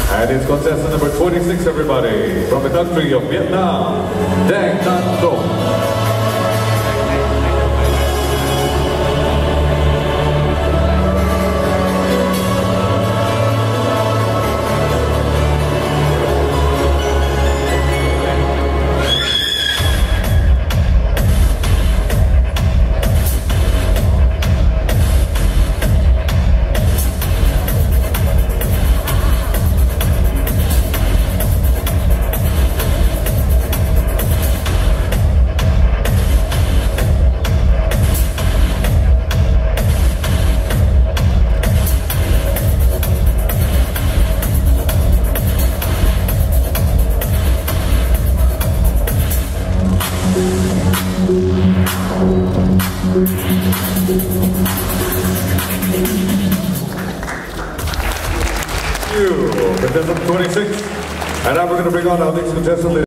And it's contestant number 26, everybody, from the country of Vietnam, Thanh Tung. Contestant 26, and now we're going to bring on our next contestant.